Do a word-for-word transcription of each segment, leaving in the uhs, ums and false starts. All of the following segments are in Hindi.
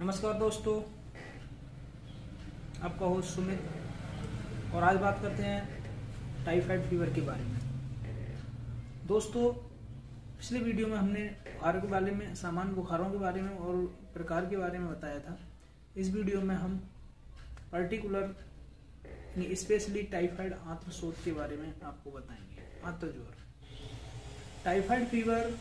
नमस्कार दोस्तों, आपका होस्ट सुमित। और आज बात करते हैं टाइफाइड फीवर के बारे में। दोस्तों, पिछले वीडियो में हमने बुखार के बारे में, सामान्य बुखारों के बारे में और प्रकार के बारे में बताया था। इस वीडियो में हम पर्टिकुलर स्पेशली टाइफाइड आंत्रशोथ के बारे में आपको बताएंगे। आंत्रज्वर, टाइफाइड फीवर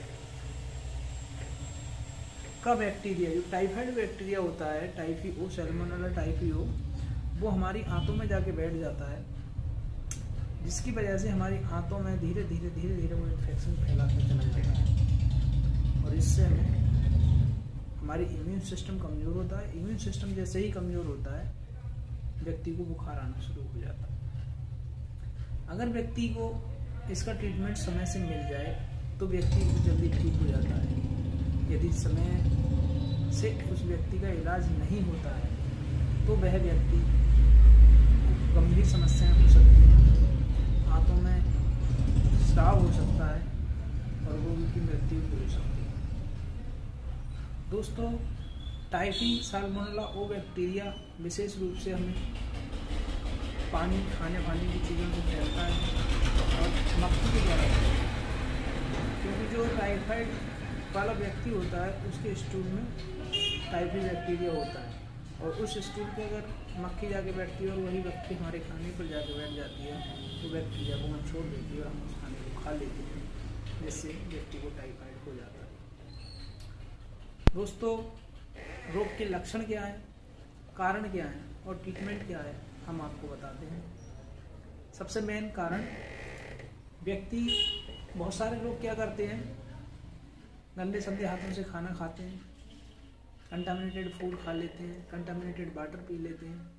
का बैक्टीरिया, जो टाइफाइड बैक्टीरिया होता है, टाइफियो, सैल्मोनेला टाइफियो, वो हमारी आंतों में जाके बैठ जाता है, जिसकी वजह से हमारी आंतों में धीरे धीरे धीरे धीरे वो इन्फेक्शन फैलाता चला जाता है और इससे हमें हमारी इम्यून सिस्टम कमज़ोर होता है। इम्यून सिस्टम जैसे ही कमज़ोर होता है, व्यक्ति को बुखार आना शुरू हो जाता है। अगर व्यक्ति को इसका ट्रीटमेंट समय से मिल जाए तो व्यक्ति जल्दी ठीक हो जाता है। यदि समय से उस व्यक्ति का इलाज नहीं होता है तो वह व्यक्ति गंभीर समस्याएं हो सकती हैं, आंतों में स्राव हो सकता है और रोगी की मृत्यु भी हो सकती है। दोस्तों, टाइफी साल्मोनेला ओ बैक्टीरिया विशेष रूप से हमें पानी, खाने पानी की चीज़ों से फैलता है और मक्खी के द्वारा, क्योंकि जो टाइफाइड वाला व्यक्ति होता है उसके स्टूल में टाइफी बैक्टीरिया होता है और उस स्टूल पे अगर मक्खी जाके बैठती है और वही मक्खी हमारे खाने पर जाके बैठ जाती है तो बैक्टीरिया को हम छोड़ देती है और हम उस खाने को खा लेते हैं, जिससे व्यक्ति को टाइफाइड हो जाता है। दोस्तों, रोग के लक्षण क्या है, कारण क्या है और ट्रीटमेंट क्या है, हम आपको बताते हैं। सबसे मेन कारण, व्यक्ति, बहुत सारे लोग क्या करते हैं, गंदे संदे हाथों से खाना खाते हैं, कंटामिनेटेड फूड खा लेते हैं, कंटामिनेटेड वाटर पी लेते हैं,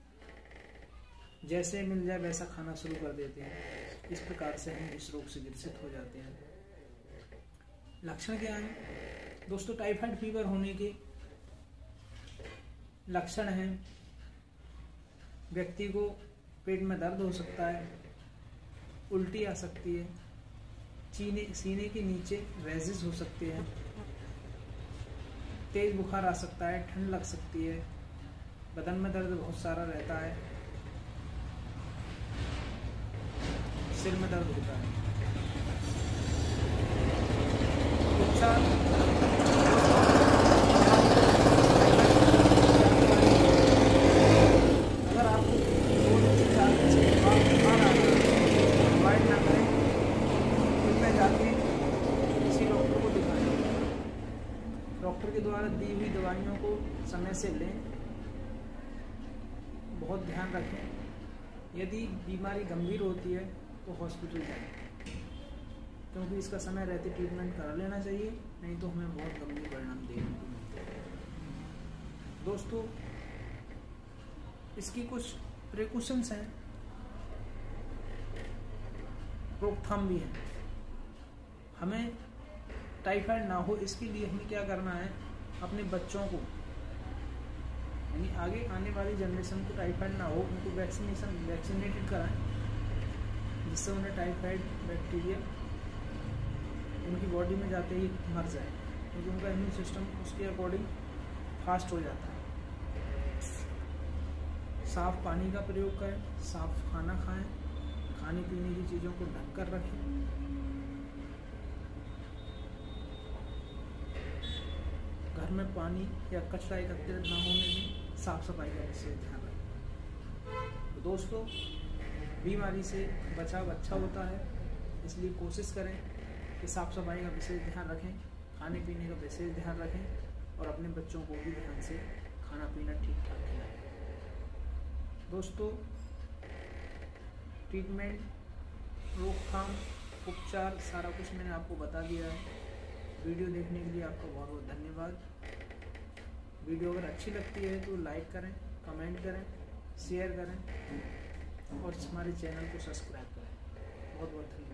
जैसे मिल जाए वैसा खाना शुरू कर देते हैं। इस प्रकार से हम इस रोग से ग्रसित हो जाते हैं। लक्षण क्या है दोस्तों? टाइफाइड फीवर होने के लक्षण हैं, व्यक्ति को पेट में दर्द हो सकता है, उल्टी आ सकती है, सीने सीने के नीचे रैजेस हो सकते हैं, तेज बुखार आ सकता है, ठंड लग सकती है, बदन में दर्द बहुत सारा रहता है, सिर में दर्द होता है। उपचार, अगर आपको दो से चार दिन से बुखार आ रहा है, अवॉइड ना करें, जाके किसी डॉक्टर को दिखाएं। डॉक्टर के द्वारा दी हुई दवाइयों को समय से लें, बहुत ध्यान रखें। यदि बीमारी गंभीर होती है तो हॉस्पिटल जाएं, क्योंकि इसका समय रहते ट्रीटमेंट करा लेना चाहिए, नहीं तो हमें बहुत गंभीर परिणाम देखने को मिलते हैं। दोस्तों, इसकी कुछ प्रिकॉशंस हैं, रोकथाम भी है। हमें टाइफाइड ना हो इसके लिए हमें क्या करना है, अपने बच्चों को, यानी आगे आने वाली जनरेशन को टाइफाइड ना हो, उनको वैक्सीनेशन वैक्सीनेटेड कराएं, जिससे उन्हें टाइफाइड बैक्टीरिया उनकी बॉडी में जाते ही मर जाए, क्योंकि उनका इम्यून सिस्टम उसके अकॉर्डिंग फास्ट हो जाता है। साफ पानी का प्रयोग करें, साफ खाना खाएं, खाने पीने की चीज़ों को ढक कर रखें, घर में पानी या कचरा एकत्रित न होने में साफ सफाई का विशेष ध्यान रखें। तो दोस्तों, बीमारी से बचाव अच्छा होता है, इसलिए कोशिश करें कि साफ सफाई का विशेष ध्यान रखें, खाने पीने का विशेष ध्यान रखें और अपने बच्चों को भी ध्यान से खाना पीना ठीक ठाक खिलाएं। दोस्तों, ट्रीटमेंट, रोकथाम, उपचार, सारा कुछ मैंने आपको बता दिया है। वीडियो देखने के लिए आपका बहुत बहुत धन्यवाद। वीडियो अगर अच्छी लगती है तो लाइक करें, कमेंट करें, शेयर करें और हमारे चैनल को सब्सक्राइब करें। बहुत बहुत धन्यवाद।